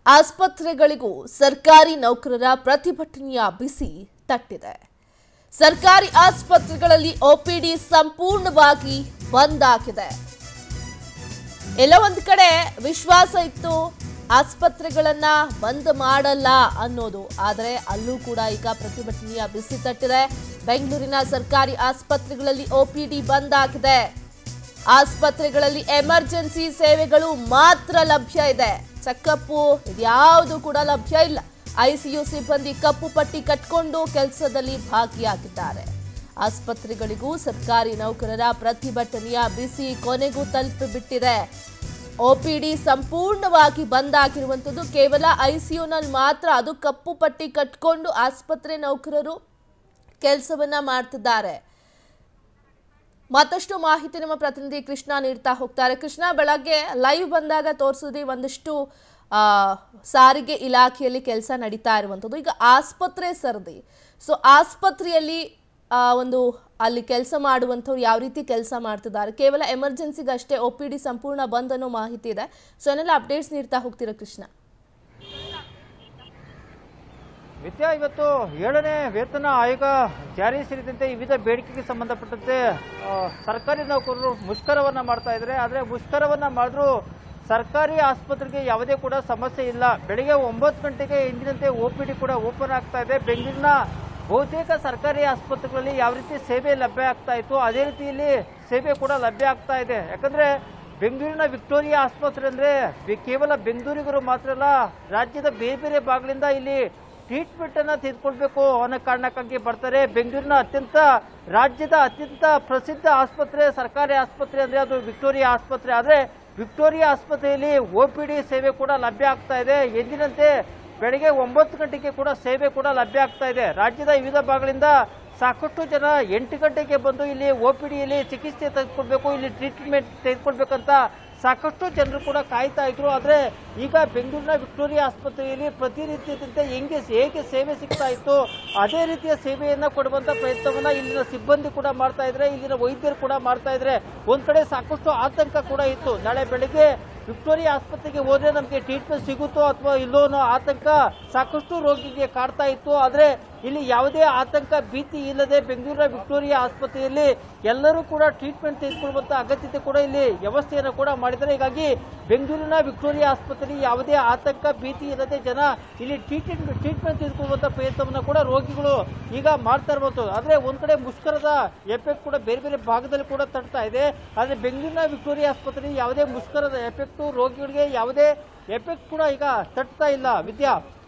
ಆಸ್ಪತ್ರೆಗಳಿಗೂ ಸರ್ಕಾರಿ ನೌಕರರ ಪ್ರತಿಭಟನೆಯ ಬಿಸಿ ತಟ್ಟಿದೆ. ಸರ್ಕಾರಿ ಆಸ್ಪತ್ರೆಗಳಲ್ಲಿ ಒಪಿಡಿ ಸಂಪೂರ್ಣವಾಗಿ ಬಂದ್ ಆಗಿದೆ. ಎಲ್ಲ ಒಂದು ಕಡೆ ವಿಶ್ವಾಸ ಇತ್ತು ಆಸ್ಪತ್ರೆಗಳನ್ನ ಬಂದ್ ಮಾಡಲ್ಲ ಅನ್ನೋದು, ಆದರೆ ಅಲ್ಲೂ ಕೂಡ ಈಗ ಪ್ರತಿಭಟನೆಯ ಬಿಸಿ ತಟ್ಟಿದೆ. ಬೆಂಗಳೂರಿನ ಸರ್ಕಾರಿ ಆಸ್ಪತ್ರೆಗಳಲ್ಲಿ ಒಪಿಡಿ ಬಂದ್ ಆಗಿದೆ. ಆಸ್ಪತ್ರೆಗಳಲ್ಲಿ ಎಮರ್ಜೆನ್ಸಿ ಸೇವೆಗಳು ಮಾತ್ರ ಲಭ್ಯ ಇದೆ. ಚೆಕಪ್ ಇದ್ಯಾವುದು ಕೂಡ ಲಭ್ಯ ಇಲ್ಲ. ಐಸಿಯು ಸಿಬ್ಬಂದಿ ಕಪ್ಪು ಪಟ್ಟಿ ಕಟ್ಕೊಂಡು ಕೆಲಸದಲ್ಲಿ ಭಾಗಿಯಾಗಿದ್ದಾರೆ. ಆಸ್ಪತ್ರೆಗಳಿಗೂ ಸರ್ಕಾರಿ ನೌಕರರ ಪ್ರತಿಭಟನೆಯ ಬಿಸಿ ಕೊನೆಗೂ ತಲುಪಿಬಿಟ್ಟಿದೆ. ಒಪಿಡಿ ಸಂಪೂರ್ಣವಾಗಿ ಬಂದ್ ಆಗಿರುವಂಥದ್ದು. ಕೇವಲ ಐಸಿಯುನಲ್ಲಿ ಮಾತ್ರ, ಅದು ಕಪ್ಪು ಪಟ್ಟಿ ಕಟ್ಕೊಂಡು ಆಸ್ಪತ್ರೆ ನೌಕರರು ಕೆಲಸವನ್ನ ಮಾಡ್ತಿದ್ದಾರೆ. ಮತ್ತಷ್ಟು ಮಾಹಿತಿ ನಮ್ಮ ಪ್ರತಿನಿಧಿ ಕೃಷ್ಣ ನೀಡ್ತಾ ಹೋಗ್ತಾರೆ. ಕೃಷ್ಣ, ಬೆಳಗ್ಗೆ ಲೈವ್ ಬಂದಾಗ ತೋರಿಸಿದ್ರಿ ಒಂದಷ್ಟು ಸಾರಿಗೆ ಇಲಾಖೆಯಲ್ಲಿ ಕೆಲಸ ನಡೀತಾ ಇರುವಂಥದ್ದು. ಈಗ ಆಸ್ಪತ್ರೆ ಸರದಿ, ಸೊ ಆಸ್ಪತ್ರೆಯಲ್ಲಿ ಅಲ್ಲಿ ಕೆಲಸ ಮಾಡುವಂಥವ್ರು ಯಾವ ರೀತಿ ಕೆಲಸ ಮಾಡ್ತಿದ್ದಾರೆ? ಕೇವಲ ಎಮರ್ಜೆನ್ಸಿಗೆ ಅಷ್ಟೇ ಒಪಿಡಿ ಸಂಪೂರ್ಣ ಬಂದ್ ಅನ್ನೋ ಮಾಹಿತಿ ಇದೆ. ಸೊ ಏನೆಲ್ಲ ಅಪ್ಡೇಟ್ಸ್ ನೀಡ್ತಾ ಹೋಗ್ತೀರಾ ಕೃಷ್ಣ? ವಿದ್ಯಾ, ಇವತ್ತು 7ನೇ ವೇತನ ಆಯೋಗ ಜಾರಿ ಸೇರಿದಂತೆ ವಿವಿಧ ಬೇಡಿಕೆಗೆ ಸಂಬಂಧಪಟ್ಟಂತೆ ಸರ್ಕಾರಿ ನೌಕರರು ಮುಷ್ಕರವನ್ನ ಮಾಡ್ತಾ ಇದ್ದಾರೆ. ಆದರೆ ಮುಷ್ಕರವನ್ನ ಮಾಡಿದ್ರು ಸರ್ಕಾರಿ ಆಸ್ಪತ್ರೆಗೆ ಯಾವುದೇ ಕೂಡ ಸಮಸ್ಯೆ ಇಲ್ಲ. ಬೆಳಿಗ್ಗೆ 9 ಗಂಟೆಗೆ ಎಂದಿನಂತೆ ಒಪಿಡಿ ಕೂಡ ಓಪನ್ ಆಗ್ತಾ ಇದೆ. ಬೆಂಗಳೂರಿನ ಬಹುತೇಕ ಸರ್ಕಾರಿ ಆಸ್ಪತ್ರೆಗಳಲ್ಲಿ ಯಾವ ರೀತಿ ಸೇವೆ ಲಭ್ಯ ಆಗ್ತಾ ಇತ್ತು, ಅದೇ ರೀತಿಯಲ್ಲಿ ಸೇವೆ ಕೂಡ ಲಭ್ಯ ಆಗ್ತಾ ಇದೆ. ಯಾಕಂದ್ರೆ ಬೆಂಗಳೂರಿನ ವಿಕ್ಟೋರಿಯಾ ಆಸ್ಪತ್ರೆ ಅಂದ್ರೆ ಕೇವಲ ಬೆಂಗಳೂರಿಗರು ಮಾತ್ರ ಅಲ್ಲ, ರಾಜ್ಯದ ಬೇರೆ ಬೇರೆ ಭಾಗಗಳಿಂದ ಇಲ್ಲಿ ಟ್ರೀಟ್ಮೆಂಟ್ ಅನ್ನ ತೆಗೆದುಕೊಳ್ಬೇಕು ಅನ್ನೋ ಕಾರಣಕ್ಕಾಗಿ ಬರ್ತಾರೆ. ಬೆಂಗಳೂರಿನ ರಾಜ್ಯದ ಅತ್ಯಂತ ಪ್ರಸಿದ್ಧ ಆಸ್ಪತ್ರೆ, ಸರ್ಕಾರಿ ಆಸ್ಪತ್ರೆ ಅಂದ್ರೆ ಅದು ವಿಕ್ಟೋರಿಯಾ ಆಸ್ಪತ್ರೆ. ಆದ್ರೆ ವಿಕ್ಟೋರಿಯಾ ಆಸ್ಪತ್ರೆಯಲ್ಲಿ ಒಪಿಡಿ ಸೇವೆ ಕೂಡ ಲಭ್ಯ ಆಗ್ತಾ ಇದೆ. ಎಂದಿನಂತೆ ಬೆಳಗ್ಗೆ 9 ಗಂಟೆಗೆ ಕೂಡ ಸೇವೆ ಕೂಡ ಲಭ್ಯ ಆಗ್ತಾ ಇದೆ. ರಾಜ್ಯದ ವಿವಿಧ ಭಾಗಗಳಿಂದ ಸಾಕಷ್ಟು ಜನ 8 ಗಂಟೆಗೆ ಬಂದು ಇಲ್ಲಿ ಒಪಿಡಿಯಲ್ಲಿ ಚಿಕಿತ್ಸೆ ತೆಗೆದುಕೊಳ್ಬೇಕು, ಇಲ್ಲಿ ಟ್ರೀಟ್ಮೆಂಟ್ ತೆಗೆದುಕೊಳ್ಬೇಕಂತ ಸಾಕಷ್ಟು ಜನರು ಕೂಡ ಕಾಯ್ತಾ ಇದ್ರು. ಆದ್ರೆ ಈಗ ಬೆಂಗಳೂರಿನ ವಿಕ್ಟೋರಿಯಾ ಆಸ್ಪತ್ರೆಯಲ್ಲಿ ಪ್ರತಿನಿತ್ಯದಂತೆ ಹೇಗೆ ಸೇವೆ ಸಿಗ್ತಾ ಇತ್ತು ಅದೇ ರೀತಿಯ ಸೇವೆಯನ್ನ ಕೊಡುವಂತ ಪ್ರಯತ್ನವನ್ನ ಇಲ್ಲಿನ ಸಿಬ್ಬಂದಿ ಕೂಡ ಮಾಡ್ತಾ ಇದ್ರೆ, ಇಲ್ಲಿನ ವೈದ್ಯರು ಕೂಡ ಮಾಡ್ತಾ ಇದ್ರೆ. ಒಂದ್ ಕಡೆ ಸಾಕಷ್ಟು ಆತಂಕ ಕೂಡ ಇತ್ತು. ನಾಳೆ ಬೆಳಿಗ್ಗೆ ವಿಕ್ಟೋರಿಯಾ ಆಸ್ಪತ್ರೆಗೆ ಹೋದ್ರೆ ನಮಗೆ ಟ್ರೀಟ್ಮೆಂಟ್ ಸಿಗುತ್ತೋ ಅಥವಾ ಇಲ್ಲೋ ಅನ್ನೋ ಆತಂಕ ಸಾಕಷ್ಟು ರೋಗಿಗೆ ಕಾಡ್ತಾ ಇತ್ತು. ಆದ್ರೆ ಇಲ್ಲಿ ಯಾವುದೇ ಆತಂಕ ಭೀತಿ ಇಲ್ಲದೆ ಬೆಂಗಳೂರಿನ ವಿಕ್ಟೋರಿಯಾ ಆಸ್ಪತ್ರೆಯಲ್ಲಿ ಎಲ್ಲರೂ ಕೂಡ ಟ್ರೀಟ್ಮೆಂಟ್ ತೆಗೆದುಕೊಳ್ಳುವಂತ ಅಗತ್ಯತೆ ಕೂಡ ಇಲ್ಲಿ ವ್ಯವಸ್ಥೆಯನ್ನು ಕೂಡ ಮಾಡಿದ್ದಾರೆ. ಹೀಗಾಗಿ ಬೆಂಗಳೂರಿನ ವಿಕ್ಟೋರಿಯಾ ಆಸ್ಪತ್ರೆಯಲ್ಲಿ ಯಾವುದೇ ಆತಂಕ ಭೀತಿ ಇಲ್ಲದೆ ಜನ ಇಲ್ಲಿ ಟ್ರೀಟ್ಮೆಂಟ್ ತೆಗೆದುಕೊಳ್ಳುವಂತ ಪ್ರಯತ್ನವನ್ನು ಕೂಡ ರೋಗಿಗಳು ಈಗ ಮಾಡ್ತಾ ಇರಬಹುದು. ಆದ್ರೆ ಒಂದ್ ಕಡೆ ಮುಷ್ಕರದ ಎಫೆಕ್ಟ್ ಕೂಡ ಬೇರೆ ಬೇರೆ ಭಾಗದಲ್ಲಿ ಕೂಡ ತಡ್ತಾ ಇದೆ. ಆದ್ರೆ ಬೆಂಗಳೂರಿನ ವಿಕ್ಟೋರಿಯಾ ಆಸ್ಪತ್ರೆಯಲ್ಲಿ ಯಾವುದೇ ಮುಷ್ಕರದ ಎಫೆಕ್ಟ್ ರೋಗಿಗಳಿಗೆ ಯಾವುದೇ ಎಫೆಕ್ಟ್ ಕೂಡ ಈಗ ತಟ್ತಾ ಇಲ್ಲ ವಿದ್ಯಾ.